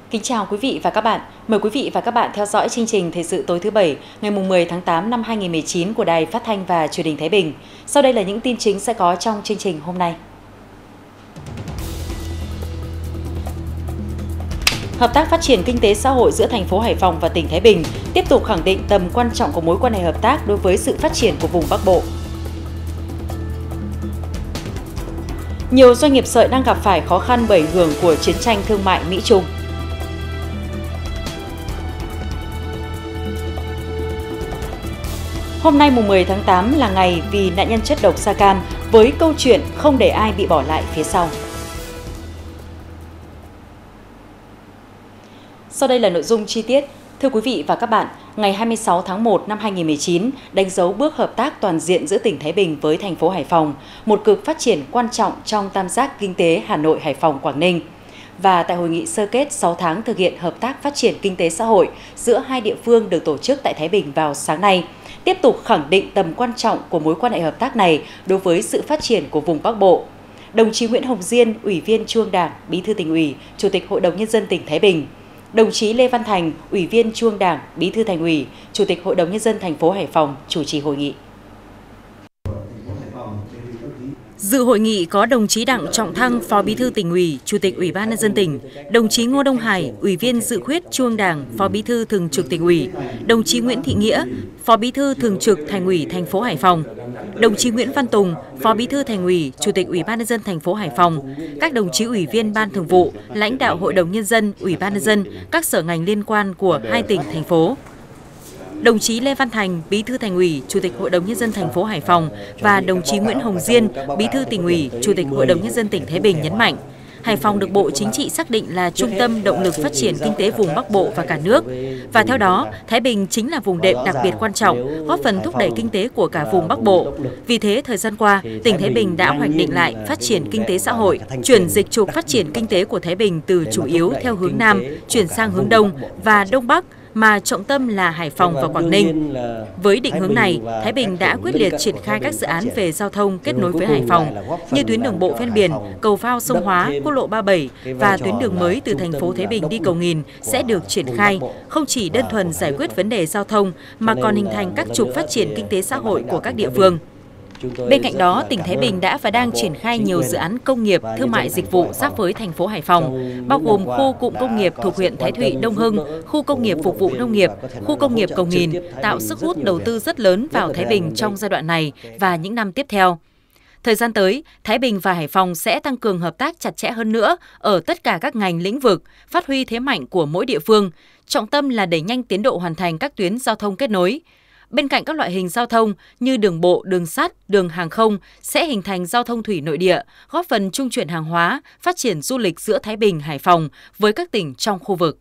Kính chào quý vị và các bạn. Mời quý vị và các bạn theo dõi chương trình Thời sự tối thứ Bảy, ngày 10 tháng 8 năm 2019 của Đài Phát thanh và Truyền hình Thái Bình. Sau đây là những tin chính sẽ có trong chương trình hôm nay. Hợp tác phát triển kinh tế xã hội giữa thành phố Hải Phòng và tỉnh Thái Bình tiếp tục khẳng định tầm quan trọng của mối quan hệ hợp tác đối với sự phát triển của vùng Bắc Bộ. Nhiều doanh nghiệp sợi đang gặp phải khó khăn bởi ảnh hưởng của chiến tranh thương mại Mỹ-Trung. Hôm nay 10 tháng 8 là ngày vì nạn nhân chất độc da cam với câu chuyện không để ai bị bỏ lại phía sau. Sau đây là nội dung chi tiết. Thưa quý vị và các bạn, ngày 26 tháng 1 năm 2019 đánh dấu bước hợp tác toàn diện giữa tỉnh Thái Bình với thành phố Hải Phòng, một cực phát triển quan trọng trong tam giác kinh tế Hà Nội, Hải Phòng, Quảng Ninh. Và tại hội nghị sơ kết 6 tháng thực hiện hợp tác phát triển kinh tế xã hội giữa hai địa phương được tổ chức tại Thái Bình vào sáng nay, tiếp tục khẳng định tầm quan trọng của mối quan hệ hợp tác này đối với sự phát triển của vùng Bắc Bộ. Đồng chí Nguyễn Hồng Diên, Ủy viên Trung ương Đảng, Bí thư Tỉnh ủy, Chủ tịch Hội đồng Nhân dân tỉnh Thái Bình, đồng chí Lê Văn Thành, Ủy viên Trung ương Đảng, Bí thư Thành ủy, Chủ tịch Hội đồng Nhân dân thành phố Hải Phòng chủ trì hội nghị. Dự hội nghị có đồng chí Đặng Trọng Thăng, Phó Bí thư Tỉnh ủy, Chủ tịch Ủy ban Nhân dân tỉnh, đồng chí Ngô Đông Hải, Ủy viên Dự khuyết Trung ương Đảng, Phó Bí thư Thường trực Tỉnh ủy, đồng chí Nguyễn Thị Nghĩa, Phó Bí thư Thường trực Thành ủy thành phố Hải Phòng, đồng chí Nguyễn Văn Tùng, Phó Bí thư Thành ủy, Chủ tịch Ủy ban Nhân dân thành phố Hải Phòng, các đồng chí ủy viên Ban Thường vụ, lãnh đạo Hội đồng Nhân dân, Ủy ban Nhân dân, các sở ngành liên quan của hai tỉnh, thành phố. Đồng chí Lê Văn Thành, Bí thư Thành ủy, Chủ tịch Hội đồng Nhân dân thành phố Hải Phòng và đồng chí Nguyễn Hồng Diên, Bí thư Tỉnh ủy, Chủ tịch Hội đồng Nhân dân tỉnh Thái Bình nhấn mạnh, Hải Phòng được Bộ Chính trị xác định là trung tâm động lực phát triển kinh tế vùng Bắc Bộ và cả nước. Và theo đó, Thái Bình chính là vùng đệm đặc biệt quan trọng, góp phần thúc đẩy kinh tế của cả vùng Bắc Bộ. Vì thế, thời gian qua, tỉnh Thái Bình đã hoạch định lại phát triển kinh tế xã hội, chuyển dịch trục phát triển kinh tế của Thái Bình từ chủ yếu theo hướng Nam, chuyển sang hướng Đông và Đông Bắc, mà trọng tâm là Hải Phòng và Quảng Ninh. Với định hướng này, Thái Bình đã quyết liệt triển khai các dự án về giao thông kết nối với Hải Phòng, như tuyến đường bộ ven biển, cầu phao sông Hóa, quốc lộ 37 và tuyến đường mới từ thành phố Thái Bình đi Cầu Nghìn sẽ được triển khai, không chỉ đơn thuần giải quyết vấn đề giao thông mà còn hình thành các trục phát triển kinh tế xã hội của các địa phương. Bên cạnh đó, tỉnh Thái Bình đã và đang triển khai nhiều dự án công nghiệp, thương mại dịch vụ giáp với thành phố Hải Phòng, bao gồm khu cụm công nghiệp thuộc huyện Thái Thụy, Đông Hưng, khu công nghiệp phục vụ nông nghiệp, khu công nghiệp Cầu Nghìn, tạo sức hút đầu tư rất lớn vào Thái Bình trong giai đoạn này và những năm tiếp theo. Thời gian tới, Thái Bình và Hải Phòng sẽ tăng cường hợp tác chặt chẽ hơn nữa ở tất cả các ngành lĩnh vực, phát huy thế mạnh của mỗi địa phương, trọng tâm là đẩy nhanh tiến độ hoàn thành các tuyến giao thông kết nối. Bên cạnh các loại hình giao thông như đường bộ, đường sắt, đường hàng không sẽ hình thành giao thông thủy nội địa, góp phần trung chuyển hàng hóa, phát triển du lịch giữa Thái Bình, Hải Phòng với các tỉnh trong khu vực.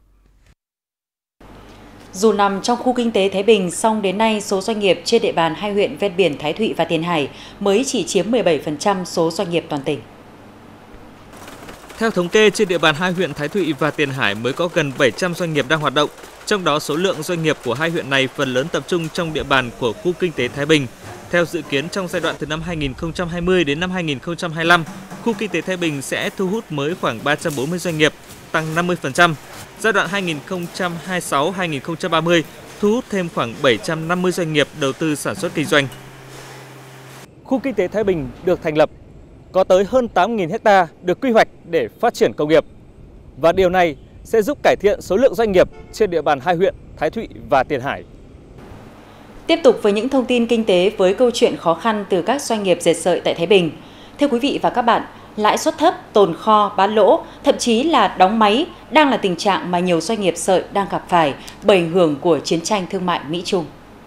Dù nằm trong khu kinh tế Thái Bình, song đến nay số doanh nghiệp trên địa bàn hai huyện ven biển Thái Thụy và Tiền Hải mới chỉ chiếm 17% số doanh nghiệp toàn tỉnh. Theo thống kê, trên địa bàn hai huyện Thái Thụy và Tiền Hải mới có gần 700 doanh nghiệp đang hoạt động. Trong đó, số lượng doanh nghiệp của hai huyện này phần lớn tập trung trong địa bàn của khu kinh tế Thái Bình. Theo dự kiến, trong giai đoạn từ năm 2020 đến năm 2025, khu kinh tế Thái Bình sẽ thu hút mới khoảng 340 doanh nghiệp, tăng 50%. Giai đoạn 2026-2030, thu hút thêm khoảng 750 doanh nghiệp đầu tư sản xuất kinh doanh. Khu kinh tế Thái Bình được thành lập, có tới hơn 8.000 ha được quy hoạch để phát triển công nghiệp. Và điều này sẽ giúp cải thiện số lượng doanh nghiệp trên địa bàn hai huyện Thái Thụy và Tiền Hải. Tiếp tục với những thông tin kinh tế với câu chuyện khó khăn từ các doanh nghiệp dệt sợi tại Thái Bình. Thưa quý vị và các bạn, lãi suất thấp, tồn kho, bán lỗ, thậm chí là đóng máy đang là tình trạng mà nhiều doanh nghiệp sợi đang gặp phải bởi ảnh hưởng của chiến tranh thương mại Mỹ-Trung.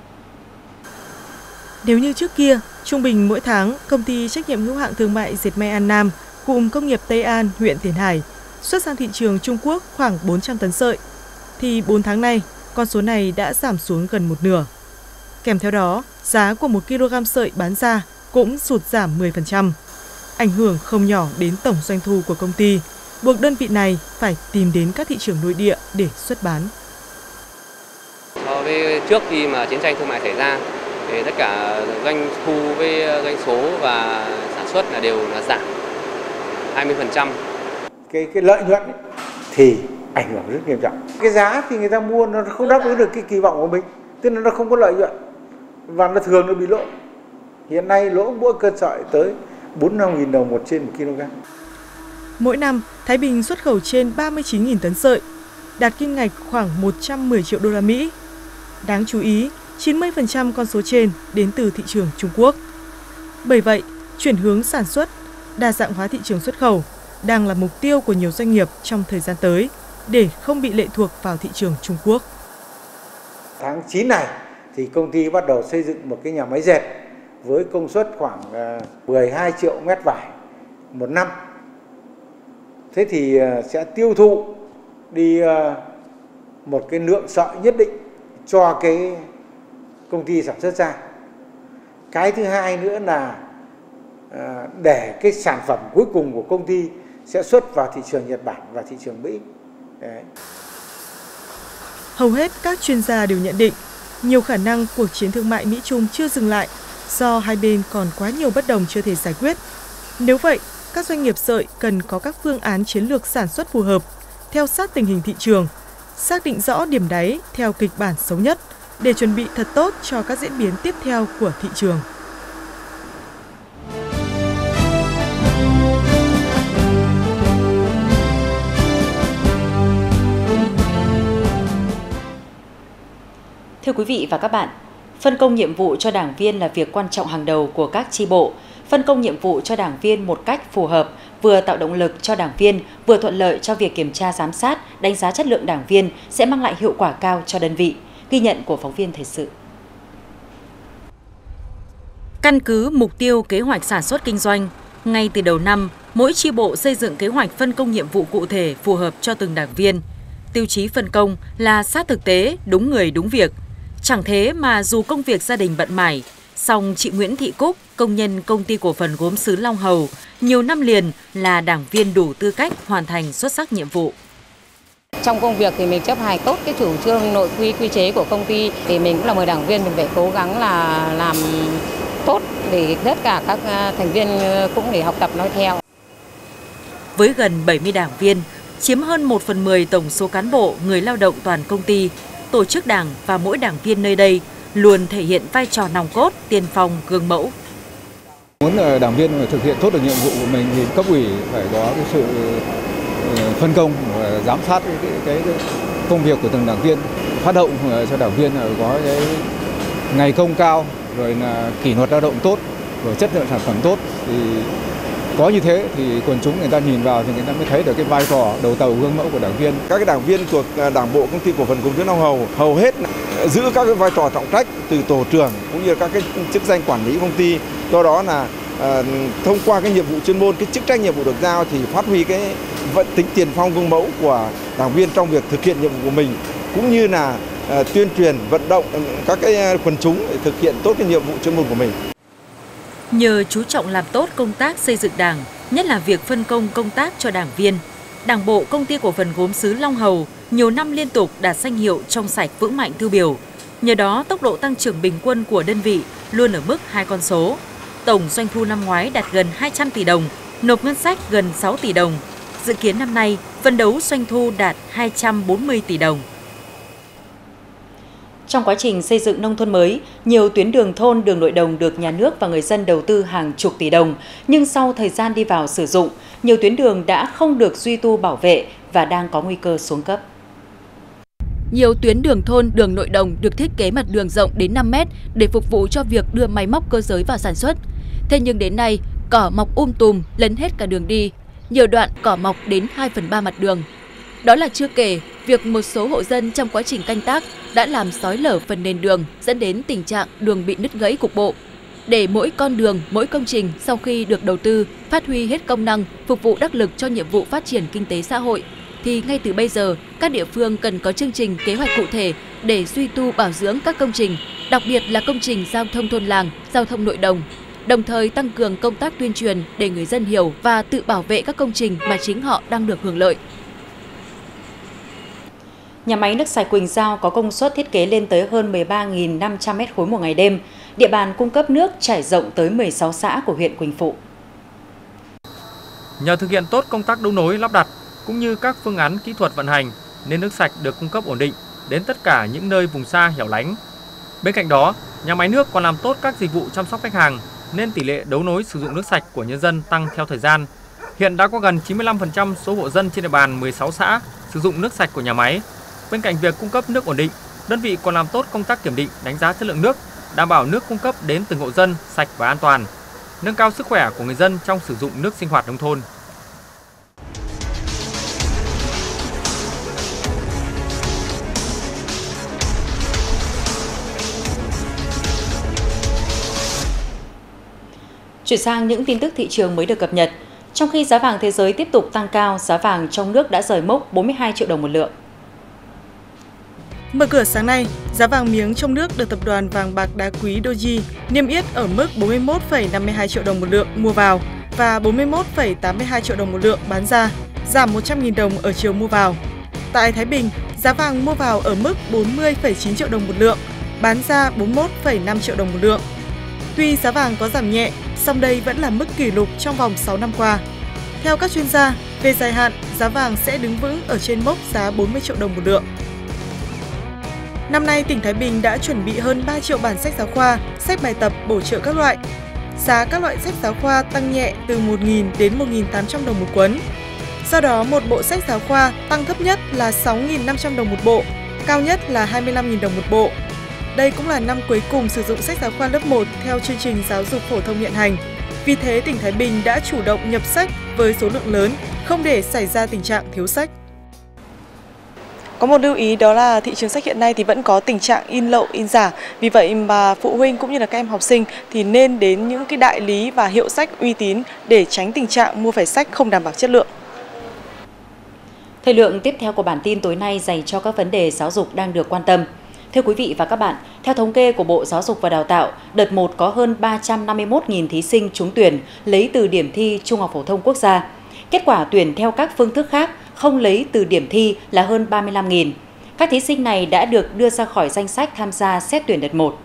Nếu như trước kia, trung bình mỗi tháng, công ty trách nhiệm hữu hạn thương mại dệt may An Nam, cụm công nghiệp Tây An, huyện Tiền Hải, xuất sang thị trường Trung Quốc khoảng 400 tấn sợi, thì 4 tháng nay, con số này đã giảm xuống gần một nửa. Kèm theo đó, giá của 1 kg sợi bán ra cũng sụt giảm 10%, ảnh hưởng không nhỏ đến tổng doanh thu của công ty, buộc đơn vị này phải tìm đến các thị trường nội địa để xuất bán. So với trước khi mà chiến tranh thương mại xảy ra, thì tất cả doanh thu với doanh số và sản xuất là đều là giảm 20%. Cái lợi nhuận thì ảnh hưởng rất nghiêm trọng. Cái giá thì người ta mua nó không đáp ứng được cái kỳ vọng của mình, tức là nó không có lợi nhuận và nó thường nó bị lỗ. Hiện nay lỗ mỗi cân sợi tới 45.000 đồng trên 1 kg. Mỗi năm, Thái Bình xuất khẩu trên 39.000 tấn sợi, đạt kim ngạch khoảng 110 triệu đô la Mỹ. Đáng chú ý, 90% con số trên đến từ thị trường Trung Quốc. Bởi vậy, chuyển hướng sản xuất, đa dạng hóa thị trường xuất khẩu đang là mục tiêu của nhiều doanh nghiệp trong thời gian tới để không bị lệ thuộc vào thị trường Trung Quốc. Tháng 9 này thì công ty bắt đầu xây dựng một cái nhà máy dệt với công suất khoảng 12 triệu mét vải một năm. Thế thì sẽ tiêu thụ đi một cái lượng sợi nhất định cho cái công ty sản xuất ra. Cái thứ hai nữa là để cái sản phẩm cuối cùng của công ty sẽ xuất vào thị trường Nhật Bản và thị trường Mỹ. Đấy. Hầu hết các chuyên gia đều nhận định nhiều khả năng cuộc chiến thương mại Mỹ-Trung chưa dừng lại do hai bên còn quá nhiều bất đồng chưa thể giải quyết. Nếu vậy, các doanh nghiệp sợi cần có các phương án chiến lược sản xuất phù hợp, theo sát tình hình thị trường, xác định rõ điểm đáy theo kịch bản xấu nhất để chuẩn bị thật tốt cho các diễn biến tiếp theo của thị trường. Thưa quý vị và các bạn, phân công nhiệm vụ cho đảng viên là việc quan trọng hàng đầu của các chi bộ. Phân công nhiệm vụ cho đảng viên một cách phù hợp, vừa tạo động lực cho đảng viên, vừa thuận lợi cho việc kiểm tra giám sát, đánh giá chất lượng đảng viên sẽ mang lại hiệu quả cao cho đơn vị. Ghi nhận của phóng viên thời sự. Căn cứ mục tiêu kế hoạch sản xuất kinh doanh, ngay từ đầu năm, mỗi chi bộ xây dựng kế hoạch phân công nhiệm vụ cụ thể phù hợp cho từng đảng viên. Tiêu chí phân công là sát thực tế, đúng người đúng việc. Chẳng thế mà dù công việc gia đình bận mải, song chị Nguyễn Thị Cúc, công nhân công ty cổ phần gốm sứ Long Hầu, nhiều năm liền là đảng viên đủ tư cách hoàn thành xuất sắc nhiệm vụ. Trong công việc thì mình chấp hành tốt cái chủ trương nội quy quy chế của công ty, thì mình cũng là một đảng viên, mình phải cố gắng là làm tốt để tất cả các thành viên cũng để học tập nói theo. Với gần 70 đảng viên, chiếm hơn 1/10 tổng số cán bộ, người lao động toàn công ty, tổ chức đảng và mỗi đảng viên nơi đây luôn thể hiện vai trò nòng cốt, tiên phong, gương mẫu. Muốn đảng viên thực hiện tốt được nhiệm vụ của mình thì cấp ủy phải có cái sự phân công và giám sát cái công việc của từng đảng viên, phát động cho đảng viên có cái ngày công cao, rồi là kỷ luật lao động tốt, rồi chất lượng sản phẩm tốt. Thì có như thế thì quần chúng người ta nhìn vào thì người ta mới thấy được cái vai trò đầu tàu gương mẫu của đảng viên. Các cái đảng viên thuộc Đảng bộ Công ty Cổ phần Gốm sứ Long Hầu hầu hết giữ các cái vai trò trọng trách từ tổ trưởng cũng như các cái chức danh quản lý công ty. Do đó là thông qua cái nhiệm vụ chuyên môn, cái chức trách nhiệm vụ được giao thì phát huy cái tính tiền phong gương mẫu của đảng viên trong việc thực hiện nhiệm vụ của mình, cũng như là tuyên truyền vận động các cái quần chúng để thực hiện tốt cái nhiệm vụ chuyên môn của mình. Nhờ chú trọng làm tốt công tác xây dựng đảng, nhất là việc phân công công tác cho đảng viên, Đảng bộ Công ty Cổ phần Gốm sứ Long Hầu nhiều năm liên tục đạt danh hiệu trong sạch vững mạnh tiêu biểu. Nhờ đó, tốc độ tăng trưởng bình quân của đơn vị luôn ở mức 2 con số. Tổng doanh thu năm ngoái đạt gần 200 tỷ đồng, nộp ngân sách gần 6 tỷ đồng. Dự kiến năm nay, phấn đấu doanh thu đạt 240 tỷ đồng. Trong quá trình xây dựng nông thôn mới, nhiều tuyến đường thôn, đường nội đồng được nhà nước và người dân đầu tư hàng chục tỷ đồng, nhưng sau thời gian đi vào sử dụng, nhiều tuyến đường đã không được duy tu bảo vệ và đang có nguy cơ xuống cấp. Nhiều tuyến đường thôn, đường nội đồng được thiết kế mặt đường rộng đến 5 mét để phục vụ cho việc đưa máy móc cơ giới vào sản xuất. Thế nhưng đến nay, cỏ mọc tùm lấn hết cả đường đi, nhiều đoạn cỏ mọc đến 2/3 mặt đường. Đó là chưa kể việc một số hộ dân trong quá trình canh tác đã làm xói lở phần nền đường, dẫn đến tình trạng đường bị nứt gãy cục bộ. Để mỗi con đường, mỗi công trình sau khi được đầu tư phát huy hết công năng, phục vụ đắc lực cho nhiệm vụ phát triển kinh tế xã hội, thì ngay từ bây giờ, các địa phương cần có chương trình kế hoạch cụ thể để duy tu bảo dưỡng các công trình, đặc biệt là công trình giao thông thôn làng, giao thông nội đồng, đồng thời tăng cường công tác tuyên truyền để người dân hiểu và tự bảo vệ các công trình mà chính họ đang được hưởng lợi. Nhà máy nước sạch Quỳnh Giao có công suất thiết kế lên tới hơn 13.500 m3 một ngày đêm. Địa bàn cung cấp nước trải rộng tới 16 xã của huyện Quỳnh Phụ. Nhờ thực hiện tốt công tác đấu nối lắp đặt, cũng như các phương án kỹ thuật vận hành nên nước sạch được cung cấp ổn định đến tất cả những nơi vùng xa hẻo lánh. Bên cạnh đó, nhà máy nước còn làm tốt các dịch vụ chăm sóc khách hàng nên tỷ lệ đấu nối sử dụng nước sạch của nhân dân tăng theo thời gian. Hiện đã có gần 95% số hộ dân trên địa bàn 16 xã sử dụng nước sạch của nhà máy. Bên cạnh việc cung cấp nước ổn định, đơn vị còn làm tốt công tác kiểm định, đánh giá chất lượng nước, đảm bảo nước cung cấp đến từng hộ dân sạch và an toàn, nâng cao sức khỏe của người dân trong sử dụng nước sinh hoạt nông thôn. Chuyển sang những tin tức thị trường mới được cập nhật. Trong khi giá vàng thế giới tiếp tục tăng cao, giá vàng trong nước đã rời mốc 42 triệu đồng một lượng. Mở cửa sáng nay, giá vàng miếng trong nước được tập đoàn vàng bạc đá quý Doji niêm yết ở mức 41,52 triệu đồng một lượng mua vào và 41,82 triệu đồng một lượng bán ra, giảm 100.000 đồng ở chiều mua vào. Tại Thái Bình, giá vàng mua vào ở mức 40,9 triệu đồng một lượng, bán ra 41,5 triệu đồng một lượng. Tuy giá vàng có giảm nhẹ, song đây vẫn là mức kỷ lục trong vòng 6 năm qua. Theo các chuyên gia, về dài hạn, giá vàng sẽ đứng vững ở trên mốc giá 40 triệu đồng một lượng. Năm nay, tỉnh Thái Bình đã chuẩn bị hơn 3 triệu bản sách giáo khoa, sách bài tập, bổ trợ các loại. Giá các loại sách giáo khoa tăng nhẹ từ 1.000 đến 1.800 đồng một cuốn. Do đó, một bộ sách giáo khoa tăng thấp nhất là 6.500 đồng một bộ, cao nhất là 25.000 đồng một bộ. Đây cũng là năm cuối cùng sử dụng sách giáo khoa lớp 1 theo chương trình giáo dục phổ thông hiện hành. Vì thế, tỉnh Thái Bình đã chủ động nhập sách với số lượng lớn, không để xảy ra tình trạng thiếu sách. Có một lưu ý đó là thị trường sách hiện nay thì vẫn có tình trạng in lậu, in giả. Vì vậy mà phụ huynh cũng như là các em học sinh thì nên đến những cái đại lý và hiệu sách uy tín để tránh tình trạng mua phải sách không đảm bảo chất lượng. Thời lượng tiếp theo của bản tin tối nay dành cho các vấn đề giáo dục đang được quan tâm. Thưa quý vị và các bạn, theo thống kê của Bộ Giáo dục và Đào tạo, đợt 1 có hơn 351.000 thí sinh trúng tuyển lấy từ điểm thi Trung học phổ thông quốc gia. Kết quả tuyển theo các phương thức khác không lấy từ điểm thi là hơn 35.000. Các thí sinh này đã được đưa ra khỏi danh sách tham gia xét tuyển đợt 1.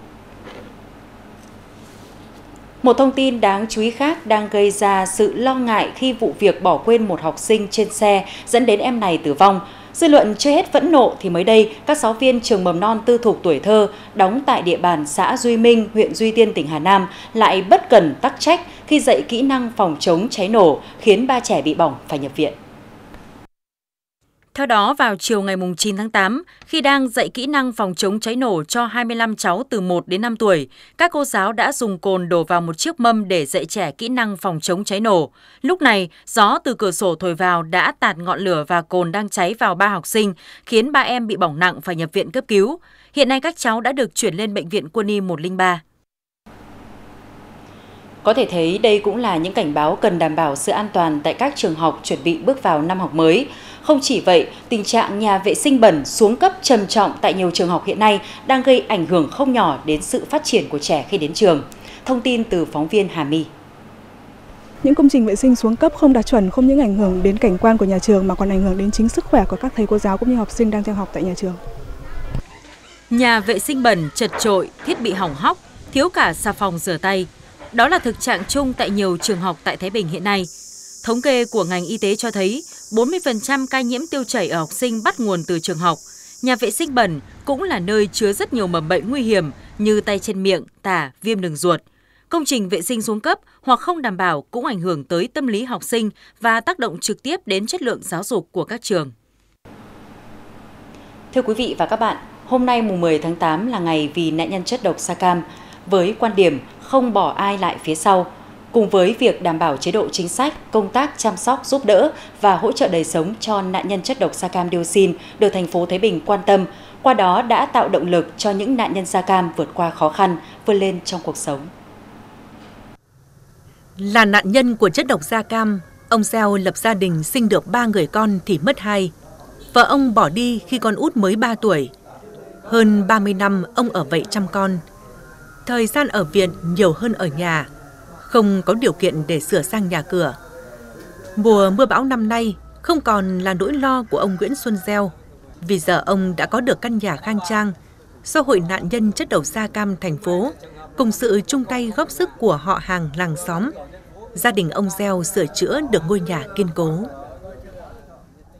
Một thông tin đáng chú ý khác đang gây ra sự lo ngại khi vụ việc bỏ quên một học sinh trên xe dẫn đến em này tử vong. Dư luận chưa hết phẫn nộ thì mới đây, các giáo viên trường mầm non tư thục Tuổi Thơ đóng tại địa bàn xã Duy Minh, huyện Duy Tiên, tỉnh Hà Nam lại bất cần tắc trách khi dạy kỹ năng phòng chống cháy nổ, khiến 3 trẻ bị bỏng phải nhập viện. Theo đó, vào chiều ngày 9 tháng 8, khi đang dạy kỹ năng phòng chống cháy nổ cho 25 cháu từ 1 đến 5 tuổi, các cô giáo đã dùng cồn đổ vào một chiếc mâm để dạy trẻ kỹ năng phòng chống cháy nổ. Lúc này, gió từ cửa sổ thổi vào đã tạt ngọn lửa và cồn đang cháy vào 3 học sinh, khiến 3 em bị bỏng nặng phải nhập viện cấp cứu. Hiện nay các cháu đã được chuyển lên Bệnh viện Quân y 103. Có thể thấy đây cũng là những cảnh báo cần đảm bảo sự an toàn tại các trường học chuẩn bị bước vào năm học mới. Không chỉ vậy, tình trạng nhà vệ sinh bẩn xuống cấp trầm trọng tại nhiều trường học hiện nay đang gây ảnh hưởng không nhỏ đến sự phát triển của trẻ khi đến trường. Thông tin từ phóng viên Hà My. Những công trình vệ sinh xuống cấp không đạt chuẩn không những ảnh hưởng đến cảnh quan của nhà trường mà còn ảnh hưởng đến chính sức khỏe của các thầy cô giáo cũng như học sinh đang theo học tại nhà trường. Nhà vệ sinh bẩn, chật chội, thiết bị hỏng hóc, thiếu cả xà phòng rửa tay. Đó là thực trạng chung tại nhiều trường học tại Thái Bình hiện nay. Thống kê của ngành y tế cho thấy 40% ca nhiễm tiêu chảy ở học sinh bắt nguồn từ trường học. Nhà vệ sinh bẩn cũng là nơi chứa rất nhiều mầm bệnh nguy hiểm như tay chân miệng, tả, viêm đường ruột. Công trình vệ sinh xuống cấp hoặc không đảm bảo cũng ảnh hưởng tới tâm lý học sinh và tác động trực tiếp đến chất lượng giáo dục của các trường. Thưa quý vị và các bạn, hôm nay mùng 10 tháng 8 là ngày vì nạn nhân chất độc da cam. Với quan điểm không bỏ ai lại phía sau, cùng với việc đảm bảo chế độ chính sách, công tác chăm sóc, giúp đỡ và hỗ trợ đời sống cho nạn nhân chất độc da cam dioxin được thành phố Thái Bình quan tâm, qua đó đã tạo động lực cho những nạn nhân da cam vượt qua khó khăn, vươn lên trong cuộc sống. Là nạn nhân của chất độc da cam, ông Gieo lập gia đình sinh được 3 người con thì mất 2. Vợ ông bỏ đi khi con út mới 3 tuổi. Hơn 30 năm ông ở vậy chăm con. Thời gian ở viện nhiều hơn ở nhà, không có điều kiện để sửa sang nhà cửa. Mùa mưa bão năm nay không còn là nỗi lo của ông Nguyễn Xuân Gieo, vì giờ ông đã có được căn nhà khang trang do Hội nạn nhân chất độc da cam thành phố cùng sự chung tay góp sức của họ hàng làng xóm. Gia đình ông Gieo sửa chữa được ngôi nhà kiên cố.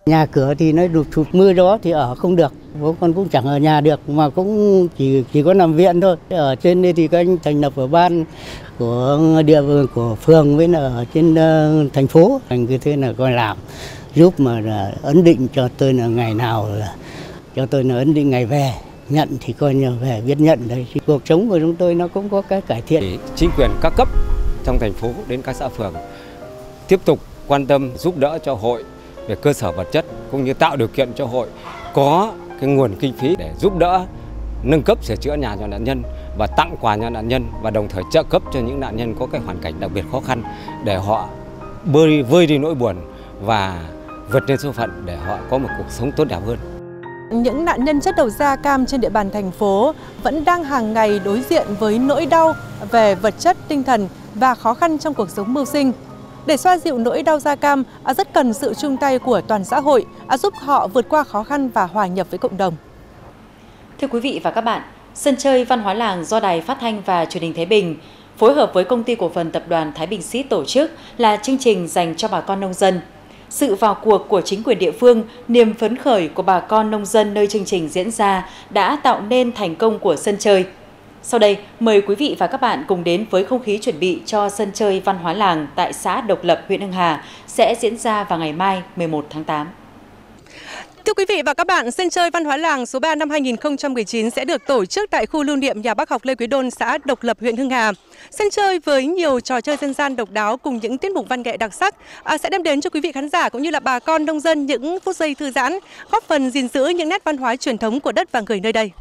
Nhà cửa thì nó lụt sụt mưa gió thì ở không được, bố con cũng chẳng ở nhà được mà cũng chỉ có nằm viện thôi. Ở trên đây thì các anh thành lập ở ban của của phường với là ở trên thành phố, thành cứ thế là coi làm giúp mà là ấn định cho tôi là ngày nào là cho tôi là ấn định ngày về, nhận thì coi như về biết nhận đấy. Thì cuộc sống của chúng tôi nó cũng có cái cải thiện. Chính quyền các cấp trong thành phố đến các xã phường tiếp tục quan tâm giúp đỡ cho hội về cơ sở vật chất cũng như tạo điều kiện cho hội có cái nguồn kinh phí để giúp đỡ nâng cấp sửa chữa nhà cho nạn nhân và tặng quà cho nạn nhân, và đồng thời trợ cấp cho những nạn nhân có cái hoàn cảnh đặc biệt khó khăn để họ vơi đi nỗi buồn và vượt lên số phận để họ có một cuộc sống tốt đẹp hơn. Những nạn nhân chất độc da cam trên địa bàn thành phố vẫn đang hàng ngày đối diện với nỗi đau về vật chất, tinh thần và khó khăn trong cuộc sống mưu sinh. Để xoa dịu nỗi đau da cam, rất cần sự chung tay của toàn xã hội, giúp họ vượt qua khó khăn và hòa nhập với cộng đồng. Thưa quý vị và các bạn, sân chơi văn hóa làng do Đài Phát thanh và Truyền hình Thái Bình phối hợp với Công ty Cổ phần Tập đoàn Thái Bình Seed tổ chức là chương trình dành cho bà con nông dân. Sự vào cuộc của chính quyền địa phương, niềm phấn khởi của bà con nông dân nơi chương trình diễn ra đã tạo nên thành công của sân chơi. Sau đây, mời quý vị và các bạn cùng đến với không khí chuẩn bị cho sân chơi văn hóa làng tại xã Độc Lập, huyện Hưng Hà sẽ diễn ra vào ngày mai 11 tháng 8. Thưa quý vị và các bạn, sân chơi văn hóa làng số 3 năm 2019 sẽ được tổ chức tại khu lưu niệm nhà bác học Lê Quý Đôn, xã Độc Lập, huyện Hưng Hà. Sân chơi với nhiều trò chơi dân gian độc đáo cùng những tiết mục văn nghệ đặc sắc sẽ đem đến cho quý vị khán giả cũng như là bà con nông dân những phút giây thư giãn, góp phần gìn giữ những nét văn hóa truyền thống của đất và người nơi đây.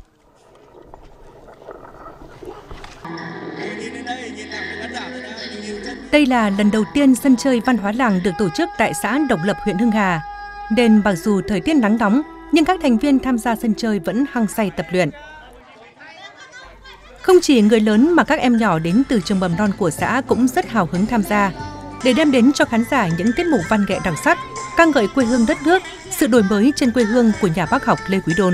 Đây là lần đầu tiên sân chơi văn hóa làng được tổ chức tại xã Độc Lập, huyện Hưng Hà. Nên mặc dù thời tiết nắng nóng, nhưng các thành viên tham gia sân chơi vẫn hăng say tập luyện. Không chỉ người lớn mà các em nhỏ đến từ trường mầm non của xã cũng rất hào hứng tham gia, để đem đến cho khán giả những tiết mục văn nghệ đặc sắc, ca ngợi quê hương đất nước, sự đổi mới trên quê hương của nhà bác học Lê Quý Đôn.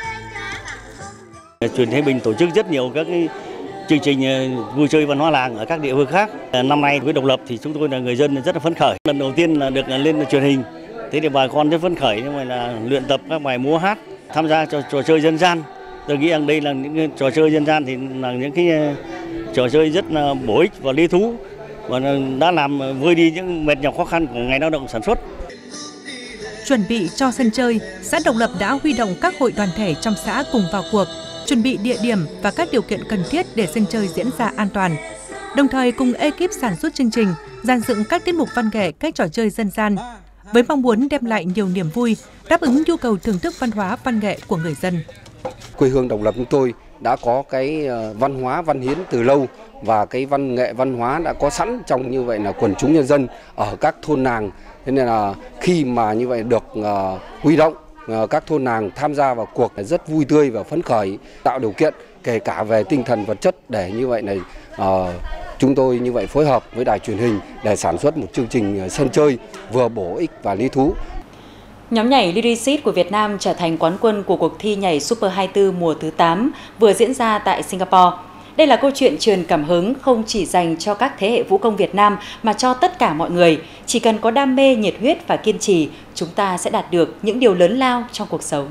Truyền Thái Bình tổ chức rất nhiều các chương trình vui chơi văn hóa làng ở các địa phương khác. Năm nay với Độc Lập thì chúng tôi là người dân rất là phấn khởi. Lần đầu tiên là được lên truyền hình. Thế thì bà con rất phấn khởi, nhưng mà là luyện tập các bài múa hát, tham gia trò chơi dân gian. Tôi nghĩ rằng đây là những cái trò chơi dân gian thì là những cái trò chơi rất là bổ ích và lý thú và đã làm vơi đi những mệt nhọc khó khăn của ngày lao động sản xuất. Chuẩn bị cho sân chơi, xã Độc Lập đã huy động các hội đoàn thể trong xã cùng vào cuộc, chuẩn bị địa điểm và các điều kiện cần thiết để sân chơi diễn ra an toàn. Đồng thời cùng ekip sản xuất chương trình, dàn dựng các tiết mục văn nghệ, các trò chơi dân gian, với mong muốn đem lại nhiều niềm vui, đáp ứng nhu cầu thưởng thức văn hóa văn nghệ của người dân. Quê hương Độc Lập chúng tôi đã có cái văn hóa văn hiến từ lâu, và cái văn nghệ văn hóa đã có sẵn trong như vậy là quần chúng nhân dân ở các thôn làng. Thế nên là khi mà như vậy được huy động các thôn làng tham gia vào cuộc rất vui tươi và phấn khởi, tạo điều kiện kể cả về tinh thần vật chất để như vậy này chúng tôi như vậy phối hợp với đài truyền hình để sản xuất một chương trình sân chơi vừa bổ ích và lý thú. Nhóm nhảy Lyricis của Việt Nam trở thành quán quân của cuộc thi nhảy Super 24 mùa thứ 8 vừa diễn ra tại Singapore. Đây là câu chuyện truyền cảm hứng không chỉ dành cho các thế hệ vũ công Việt Nam mà cho tất cả mọi người. Chỉ cần có đam mê, nhiệt huyết và kiên trì, chúng ta sẽ đạt được những điều lớn lao trong cuộc sống.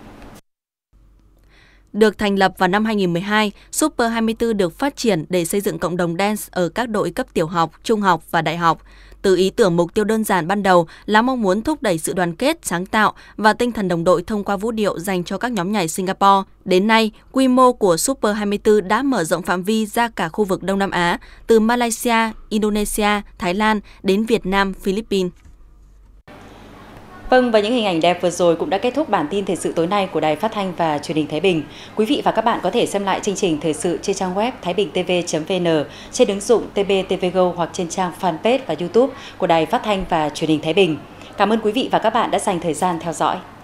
Được thành lập vào năm 2012, Super 24 được phát triển để xây dựng cộng đồng dance ở các đội cấp tiểu học, trung học và đại học. Từ ý tưởng mục tiêu đơn giản ban đầu là mong muốn thúc đẩy sự đoàn kết, sáng tạo và tinh thần đồng đội thông qua vũ điệu dành cho các nhóm nhảy Singapore. Đến nay, quy mô của Super 24 đã mở rộng phạm vi ra cả khu vực Đông Nam Á, từ Malaysia, Indonesia, Thái Lan đến Việt Nam, Philippines. Vâng, và những hình ảnh đẹp vừa rồi cũng đã kết thúc bản tin thời sự tối nay của Đài Phát thanh và Truyền hình Thái Bình. Quý vị và các bạn có thể xem lại chương trình thời sự trên trang web thaibingtv.vn, trên ứng dụng TBTV Go hoặc trên trang fanpage và YouTube của Đài Phát thanh và Truyền hình Thái Bình. Cảm ơn quý vị và các bạn đã dành thời gian theo dõi.